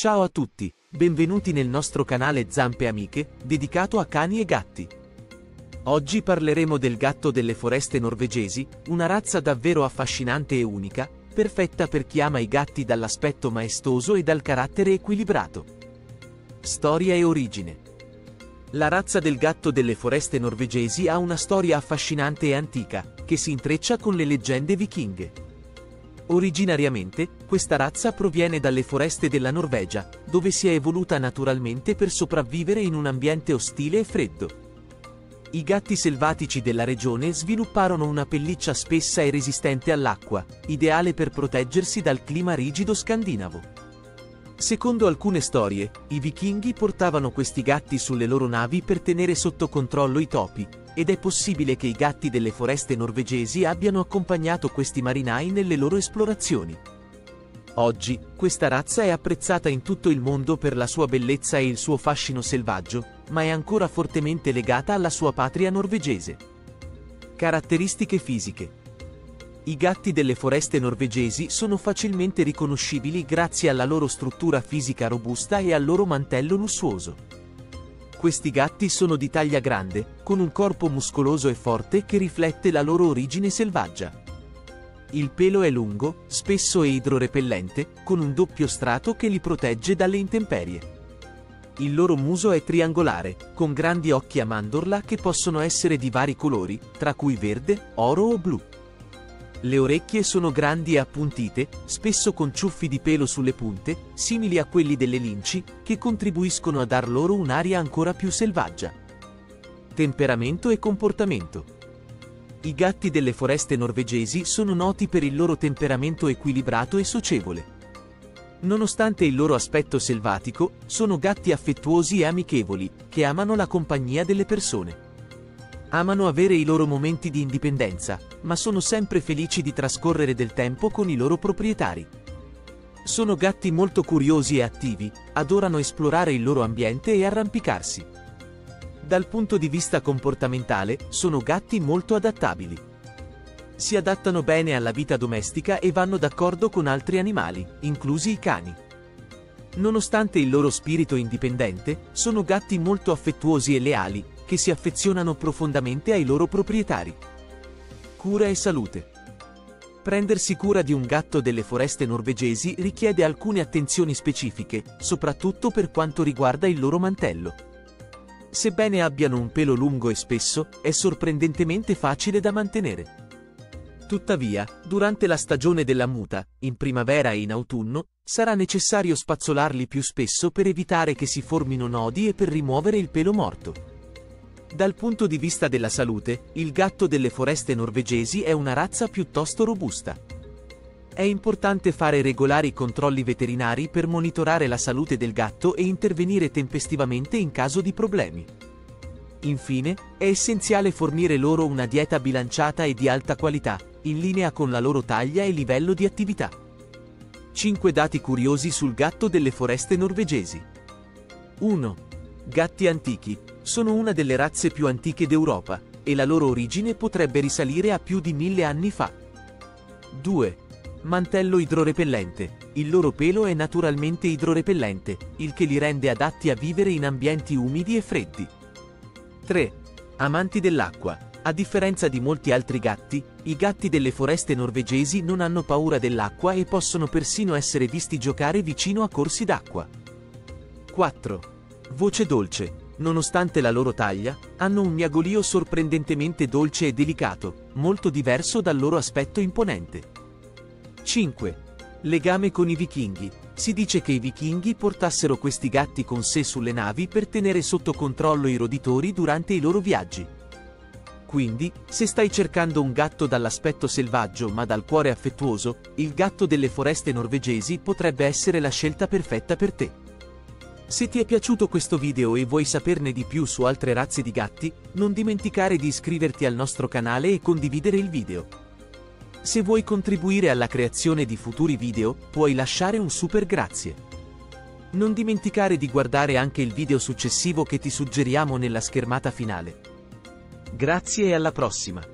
Ciao a tutti, benvenuti nel nostro canale Zampe Amiche, dedicato a cani e gatti. Oggi parleremo del gatto delle foreste norvegesi, una razza davvero affascinante e unica, perfetta per chi ama i gatti dall'aspetto maestoso e dal carattere equilibrato. Storia e origine. La razza del gatto delle foreste norvegesi ha una storia affascinante e antica, che si intreccia con le leggende vichinghe. Originariamente, questa razza proviene dalle foreste della Norvegia, dove si è evoluta naturalmente per sopravvivere in un ambiente ostile e freddo. I gatti selvatici della regione svilupparono una pelliccia spessa e resistente all'acqua, ideale per proteggersi dal clima rigido scandinavo. Secondo alcune storie, i vichinghi portavano questi gatti sulle loro navi per tenere sotto controllo i topi, ed è possibile che i gatti delle foreste norvegesi abbiano accompagnato questi marinai nelle loro esplorazioni. Oggi, questa razza è apprezzata in tutto il mondo per la sua bellezza e il suo fascino selvaggio, ma è ancora fortemente legata alla sua patria norvegese. Caratteristiche fisiche. I gatti delle foreste norvegesi sono facilmente riconoscibili grazie alla loro struttura fisica robusta e al loro mantello lussuoso. Questi gatti sono di taglia grande, con un corpo muscoloso e forte che riflette la loro origine selvaggia. Il pelo è lungo, spesso e idrorepellente, con un doppio strato che li protegge dalle intemperie. Il loro muso è triangolare, con grandi occhi a mandorla che possono essere di vari colori, tra cui verde, oro o blu. Le orecchie sono grandi e appuntite, spesso con ciuffi di pelo sulle punte, simili a quelli delle linci, che contribuiscono a dar loro un'aria ancora più selvaggia. Temperamento e comportamento. I gatti delle foreste norvegesi sono noti per il loro temperamento equilibrato e socievole. Nonostante il loro aspetto selvatico, sono gatti affettuosi e amichevoli, che amano la compagnia delle persone. Amano avere i loro momenti di indipendenza, ma sono sempre felici di trascorrere del tempo con i loro proprietari. Sono gatti molto curiosi e attivi, adorano esplorare il loro ambiente e arrampicarsi. Dal punto di vista comportamentale, sono gatti molto adattabili. Si adattano bene alla vita domestica e vanno d'accordo con altri animali, inclusi i cani. Nonostante il loro spirito indipendente, sono gatti molto affettuosi e leali, che si affezionano profondamente ai loro proprietari. Cura e salute. Prendersi cura di un gatto delle foreste norvegesi richiede alcune attenzioni specifiche, soprattutto per quanto riguarda il loro mantello. Sebbene abbiano un pelo lungo e spesso, è sorprendentemente facile da mantenere. Tuttavia, durante la stagione della muta, in primavera e in autunno, sarà necessario spazzolarli più spesso per evitare che si formino nodi e per rimuovere il pelo morto. Dal punto di vista della salute, il gatto delle foreste norvegesi è una razza piuttosto robusta. È importante fare regolari controlli veterinari per monitorare la salute del gatto e intervenire tempestivamente in caso di problemi. Infine, è essenziale fornire loro una dieta bilanciata e di alta qualità, in linea con la loro taglia e livello di attività. 5 dati curiosi sul gatto delle foreste norvegesi. 1. Gatti antichi. Sono una delle razze più antiche d'Europa, e la loro origine potrebbe risalire a più di 1000 anni fa. 2. Mantello idrorepellente. Il loro pelo è naturalmente idrorepellente, il che li rende adatti a vivere in ambienti umidi e freddi. 3. Amanti dell'acqua. A differenza di molti altri gatti, i gatti delle foreste norvegesi non hanno paura dell'acqua e possono persino essere visti giocare vicino a corsi d'acqua. 4. Voce dolce. Nonostante la loro taglia, hanno un miagolio sorprendentemente dolce e delicato, molto diverso dal loro aspetto imponente. 5. Legame con i vichinghi. Si dice che i vichinghi portassero questi gatti con sé sulle navi per tenere sotto controllo i roditori durante i loro viaggi. Quindi, se stai cercando un gatto dall'aspetto selvaggio ma dal cuore affettuoso, il gatto delle foreste norvegesi potrebbe essere la scelta perfetta per te. Se ti è piaciuto questo video e vuoi saperne di più su altre razze di gatti, non dimenticare di iscriverti al nostro canale e condividere il video. Se vuoi contribuire alla creazione di futuri video, puoi lasciare un super grazie. Non dimenticare di guardare anche il video successivo che ti suggeriamo nella schermata finale. Grazie e alla prossima!